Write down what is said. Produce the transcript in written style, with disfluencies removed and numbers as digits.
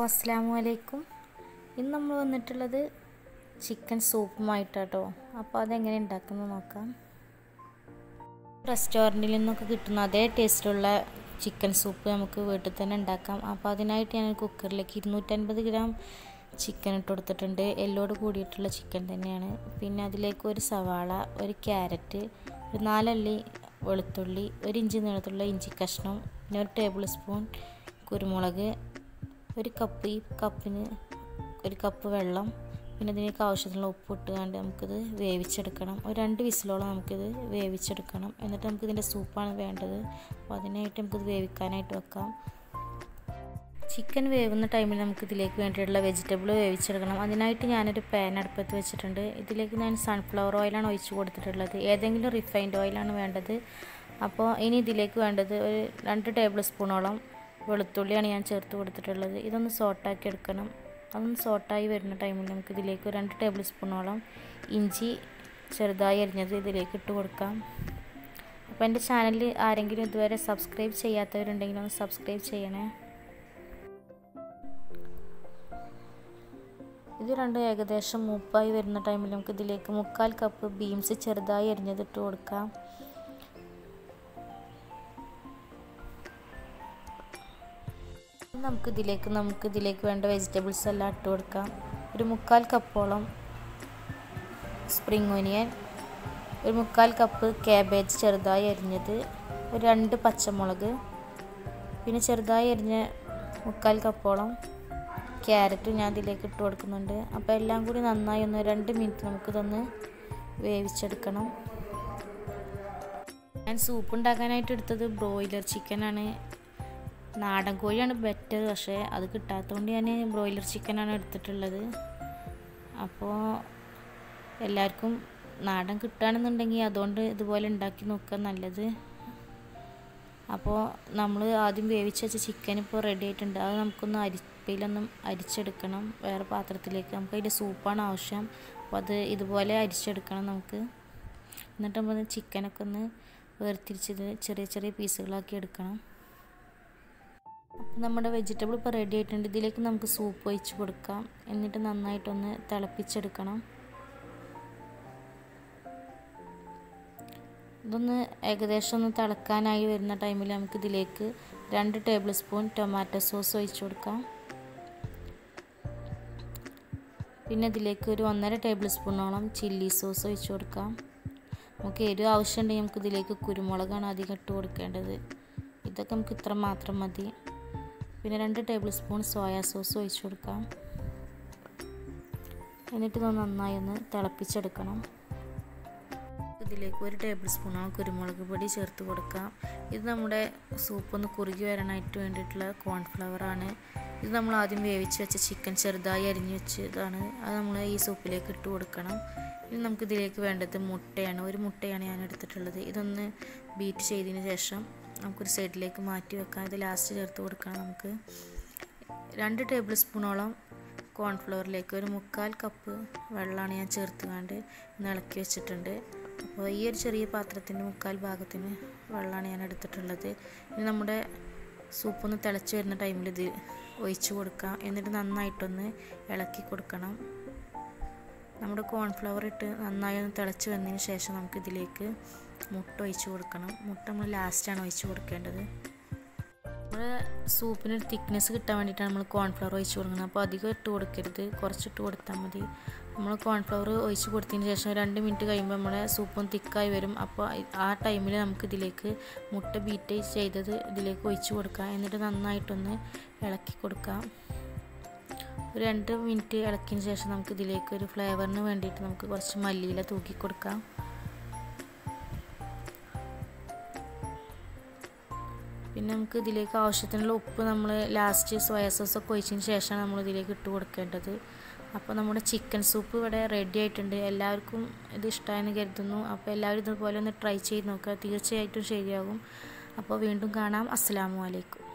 അസ്സലാമു അലൈക്കും. ഇന്ന് നമ്മൾ വന്നിട്ടുള്ളത് ചിക്കൻ സൂപ്പുമായിട്ടാട്ടോ. അപ്പോൾ അതെങ്ങനെ ഉണ്ടാക്കുന്നത് നോക്കാം. റെസ്റ്റോറൻറ്റിൽ നിന്നൊക്കെ കിട്ടുന്ന അതേ ടേസ്റ്റുള്ള ചിക്കൻ സൂപ്പ് നമുക്ക് വീട്ടിൽ തന്നെ ഉണ്ടാക്കാം. അപ്പോൾ അതിനായിട്ട് ഞാൻ കുക്കറിലേക്ക് 250 ഗ്രാം ചിക്കൻ ഇട്ട് കൊടുത്തിട്ടുണ്ട്. എല്ലോട് കൂടിയിട്ടുള്ള ചിക്കൻ തന്നെയാണ്. പിന്നെ അതിലേക്ക് ഒരു സവാള, ഒരു ക്യാരറ്റ്, ഒരു 4 അല്ലി വെളുത്തുള്ളി, 1 ഇഞ്ച് നീളത്തിലുള്ള ഇഞ്ചി കഷ്ണം, പിന്നെ 1 ടേബിൾ സ്പൂൺ കുരുമുളക്, ഒരു കപ്പ്, ഈ കപ്പിന് 1 കപ്പ് വെള്ളം, പിന്നെ ഇതിലേക്ക് ആവശ്യത്തിനുള്ള ഉപ്പ് ഇട്ടുകൊണ്ട് നമുക്കിത് വേവിച്ചെടുക്കണം. ഒരു 2 വിസിലോളം നമുക്കിത് വേവിച്ചെടുക്കണം. എന്നിട്ട് നമുക്കിതിൻ്റെ സൂപ്പാണ് വേണ്ടത്. അപ്പോൾ അതിനായിട്ട് നമുക്കിത് വേവിക്കാനായിട്ട് വെക്കാം. ചിക്കൻ വേവുന്ന ടൈമിൽ നമുക്കിതിലേക്ക് വേണ്ടിയിട്ടുള്ള വെജിറ്റബിൾ വേവിച്ചെടുക്കണം. അതിനായിട്ട് ഞാനൊരു പാൻ അടുപ്പത്ത് വെച്ചിട്ടുണ്ട്. ഇതിലേക്ക് ഞാൻ സൺഫ്ലവർ ഓയിലാണ് ഒഴിച്ച് കൊടുത്തിട്ടുള്ളത്. ഏതെങ്കിലും റിഫൈൻഡ് ഓയിലാണ് വേണ്ടത്. അപ്പോൾ ഇനി ഇതിലേക്ക് വേണ്ടത് ഒരു 2 ടേബിൾ സ്പൂണോളം വെളുത്തുള്ളിയാണ് ഞാൻ ചേർത്ത് കൊടുത്തിട്ടുള്ളത്. ഇതൊന്ന് സോട്ടാക്കി എടുക്കണം. അതൊന്ന് സോട്ടായി വരുന്ന ടൈമിൽ നമുക്ക് ഇതിലേക്ക് 2 ടേബിൾ സ്പൂണോളം ഇഞ്ചി ചെറുതായി അരിഞ്ഞത് ഇതിലേക്ക് ഇട്ട് കൊടുക്കാം. അപ്പോൾ എൻ്റെ ചാനൽ ആരെങ്കിലും ഇതുവരെ സബ്സ്ക്രൈബ് ചെയ്യാത്തവരുണ്ടെങ്കിൽ ഒന്ന് സബ്സ്ക്രൈബ് ചെയ്യണേ. ഇത് രണ്ടും ഏകദേശം മൂപ്പായി വരുന്ന ടൈമിൽ നമുക്ക് ഇതിലേക്ക് 3/4 കപ്പ് ബീൻസ് ചെറുതായി അരിഞ്ഞത് ഇട്ട് കൊടുക്കാം. നമുക്കിതിലേക്ക് വേണ്ട വെജിറ്റബിൾസ് എല്ലാം ഇട്ട് കൊടുക്കാം. ഒരു 3/4 കപ്പോളം സ്പ്രിംഗ് ഓനിയൻ, ഒരു 3/4 കപ്പ് കാബേജ് ചെറുതായി അരിഞ്ഞത്, ഒരു 2 പച്ചമുളക്, പിന്നെ ചെറുതായി അരിഞ്ഞ 3/4 കപ്പോളം ക്യാരറ്റ് ഞാൻ ഇതിലേക്ക് ഇട്ട് കൊടുക്കുന്നുണ്ട്. അപ്പോൾ എല്ലാം കൂടി നന്നായി ഒന്ന് 2 മിനിറ്റ് നമുക്കിതൊന്ന് വേവിച്ചെടുക്കണം. ഞാൻ സൂപ്പ് ഉണ്ടാക്കാനായിട്ട് എടുത്തത് ബ്രോയിലർ ചിക്കനാണ്. നാടൻ കോഴിയാണ് ബെറ്റർ, പക്ഷേ അത് കിട്ടാത്തതുകൊണ്ട് ഞാൻ ബ്രോയിലർ ചിക്കനാണ് എടുത്തിട്ടുള്ളത്. അപ്പോൾ എല്ലാവർക്കും നാടൻ കിട്ടുകയാണെന്നുണ്ടെങ്കിൽ അതുകൊണ്ട് ഇതുപോലെ ഉണ്ടാക്കി നോക്കുക നല്ലത്. അപ്പോൾ നമ്മൾ ആദ്യം വേവിച്ച് വെച്ച ചിക്കൻ ഇപ്പോൾ റെഡി ആയിട്ടുണ്ട്. അത് നമുക്കൊന്ന് അരിപ്പയിലൊന്നും അരിച്ചെടുക്കണം. വേറെ പാത്രത്തിലേക്ക് നമുക്ക് അതിൻ്റെ സൂപ്പാണ് ആവശ്യം. അപ്പോൾ അത് ഇതുപോലെ അരിച്ചെടുക്കണം നമുക്ക്. എന്നിട്ട് നമ്മൾ ചിക്കനൊക്കെ ഒന്ന് വേർതിരിച്ചത് ചെറിയ ചെറിയ പീസുകളാക്കി എടുക്കണം. അപ്പോൾ നമ്മുടെ വെജിറ്റബിൾ ഇപ്പോൾ റെഡി ആയിട്ടുണ്ട്. ഇതിലേക്ക് നമുക്ക് സൂപ്പ് ഒഴിച്ച് കൊടുക്കാം. എന്നിട്ട് നന്നായിട്ടൊന്ന് തിളപ്പിച്ചെടുക്കണം. ഇതൊന്ന് ഏകദേശം ഒന്ന് തിളക്കാനായി വരുന്ന ടൈമിൽ നമുക്കിതിലേക്ക് 2 ടേബിൾ സ്പൂൺ ടൊമാറ്റോ സോസ് ഒഴിച്ച് കൊടുക്കാം. പിന്നെ ഇതിലേക്ക് ഒരു 1.5 ടേബിൾ സ്പൂണോളം ചില്ലി സോസ് ഒഴിച്ച് കൊടുക്കാം. നമുക്ക് എരിവ് ആവശ്യമുണ്ടെങ്കിൽ നമുക്കിതിലേക്ക് കുരുമുളകാണ് അധികം ഇട്ട് കൊടുക്കേണ്ടത്. ഇതൊക്കെ നമുക്ക് ഇത്ര മാത്രം മതി. പിന്നെ 2 ടേബിൾ സ്പൂൺ സോയാ സോസ് ഒഴിച്ച് കൊടുക്കാം. എന്നിട്ട് ഇത് നന്നായി ഒന്ന് തിളപ്പിച്ചെടുക്കണം. ഇതിലേക്ക് 1 ടേബിൾ സ്പൂണോളം കുരുമുളക് പൊടി ചേർത്ത് കൊടുക്കാം. ഇത് നമ്മുടെ സൂപ്പ് ഒന്ന് കുറുകി വരാനായിട്ട് വേണ്ടിയിട്ടുള്ള കോൺഫ്ലവറാണ്. ഇത് നമ്മൾ ആദ്യം വേവിച്ച് വെച്ച ചിക്കൻ ചെറുതായി അരിഞ്ഞ് വെച്ചതാണ്. അത് നമ്മൾ ഈ സൂപ്പിലേക്ക് ഇട്ട് കൊടുക്കണം. ഇനി നമുക്കിതിലേക്ക് വേണ്ടത് മുട്ടയാണ്. 1 മുട്ടയാണ് ഞാൻ എടുത്തിട്ടുള്ളത്. ഇതൊന്ന് ബീറ്റ് ചെയ്തതിന് ശേഷം നമുക്കൊരു സൈഡിലേക്ക് മാറ്റി വെക്കാം. ഇത് ലാസ്റ്റ് ചേർത്ത് കൊടുക്കണം. നമുക്ക് 2 ടേബിൾ സ്പൂണോളം കോൺഫ്ലവറിലേക്ക് ഒരു 3/4 കപ്പ് വെള്ളമാണ് ഞാൻ ചേർത്തുകൊണ്ട് ഇളക്കി വെച്ചിട്ടുണ്ട്. അപ്പോൾ ഈ ഒരു ചെറിയ പാത്രത്തിൻ്റെ 3/4 ഭാഗത്തിന് വെള്ളമാണ് ഞാൻ എടുത്തിട്ടുള്ളത്. ഇനി നമ്മുടെ സൂപ്പൊന്ന് തിളച്ച് വരുന്ന ടൈമിൽ ഇത് ഒഴിച്ച് കൊടുക്കാം. എന്നിട്ട് നന്നായിട്ടൊന്ന് ഇളക്കി കൊടുക്കണം. നമ്മുടെ കോൺഫ്ലവർ ഇട്ട് നന്നായി ഒന്ന് തിളച്ച് വന്നതിന് ശേഷം നമുക്കിതിലേക്ക് മുട്ട ഒഴിച്ച് കൊടുക്കണം. മുട്ട നമ്മൾ ലാസ്റ്റാണ് ഒഴിച്ച് കൊടുക്കേണ്ടത്. നമ്മുടെ സൂപ്പിനൊരു തിക്നെസ് കിട്ടാൻ വേണ്ടിയിട്ടാണ് നമ്മൾ കോൺഫ്ലവർ ഒഴിച്ച് കൊടുക്കുന്നത്. അപ്പോൾ അധികം ഇട്ട് കൊടുക്കരുത്, കുറച്ചിട്ട് കൊടുത്താൽ മതി. നമ്മൾ കോൺഫ്ലവർ ഒഴിച്ച് കൊടുത്തതിന് ശേഷം 2 മിനിറ്റ് കഴിയുമ്പോൾ നമ്മുടെ സൂപ്പും തിക്കായി വരും. അപ്പോൾ ആ ടൈമിൽ നമുക്കിതിലേക്ക് മുട്ട ബീറ്റ് ചെയ്തത് ഇതിലേക്ക് ഒഴിച്ച് കൊടുക്കാം. എന്നിട്ട് നന്നായിട്ടൊന്ന് ഇളക്കി കൊടുക്കാം. ഒരു 2 മിനിറ്റ് ഇളക്കിയതിന് ശേഷം നമുക്കിതിലേക്ക് ഒരു ഫ്ലേവറിന് വേണ്ടിയിട്ട് നമുക്ക് കുറച്ച് മല്ലിയില തൂക്കി കൊടുക്കാം. പിന്നെ നമുക്ക് ഇതിലേക്ക് ആവശ്യത്തിനുള്ള ഉപ്പ് നമ്മൾ ലാസ്റ്റ് സോയാ സോസൊക്കെ ഒഴിച്ചതിന് ശേഷമാണ് നമ്മൾ ഇതിലേക്ക് ഇട്ട് കൊടുക്കേണ്ടത്. അപ്പോൾ നമ്മുടെ ചിക്കൻ സൂപ്പ് ഇവിടെ റെഡി ആയിട്ടുണ്ട്. എല്ലാവർക്കും ഇത് ഇഷ്ടമായെന്ന് കരുതുന്നു. അപ്പോൾ എല്ലാവരും ഇതുപോലെ ഒന്ന് ട്രൈ ചെയ്ത് നോക്കുക. തീർച്ചയായിട്ടും ശരിയാകും. അപ്പോൾ വീണ്ടും കാണാം. അസ്സലാമു അലൈക്കും.